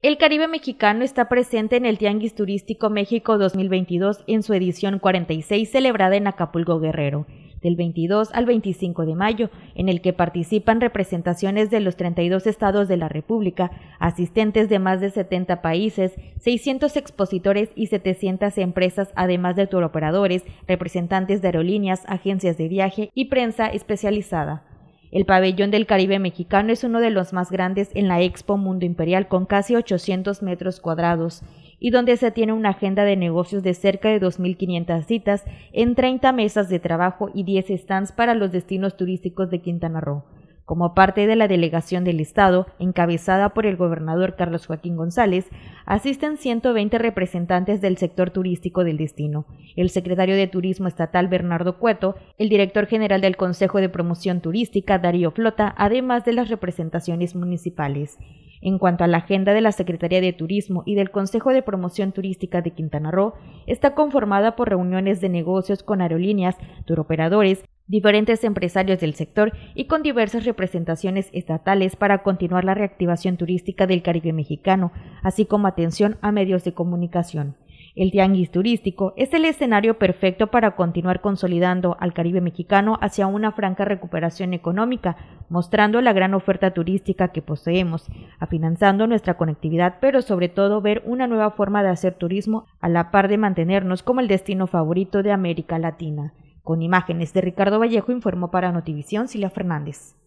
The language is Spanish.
El Caribe mexicano está presente en el Tianguis Turístico México 2022 en su edición 46 celebrada en Acapulco, Guerrero, del 22 al 25 de mayo, en el que participan representaciones de los 32 estados de la República, asistentes de más de 70 países, 600 expositores y 700 empresas, además de turoperadores, representantes de aerolíneas, agencias de viaje y prensa especializada. El pabellón del Caribe mexicano es uno de los más grandes en la Expo Mundo Imperial, con casi 800 metros cuadrados, y donde se tiene una agenda de negocios de cerca de 2.500 citas en 30 mesas de trabajo y 10 stands para los destinos turísticos de Quintana Roo. Como parte de la delegación del Estado, encabezada por el gobernador Carlos Joaquín González, asisten 120 representantes del sector turístico del destino, el secretario de Turismo Estatal Bernardo Cueto, el director general del Consejo de Promoción Turística Darío Flota, además de las representaciones municipales. En cuanto a la agenda de la Secretaría de Turismo y del Consejo de Promoción Turística de Quintana Roo, está conformada por reuniones de negocios con aerolíneas, turoperadores, diferentes empresarios del sector y con diversas representaciones estatales para continuar la reactivación turística del Caribe mexicano, así como atención a medios de comunicación. El Tianguis Turístico es el escenario perfecto para continuar consolidando al Caribe mexicano hacia una franca recuperación económica, mostrando la gran oferta turística que poseemos, afianzando nuestra conectividad, pero sobre todo ver una nueva forma de hacer turismo a la par de mantenernos como el destino favorito de América Latina. Con imágenes de Ricardo Vallejo, informó para Notivisión Cilia Fernández.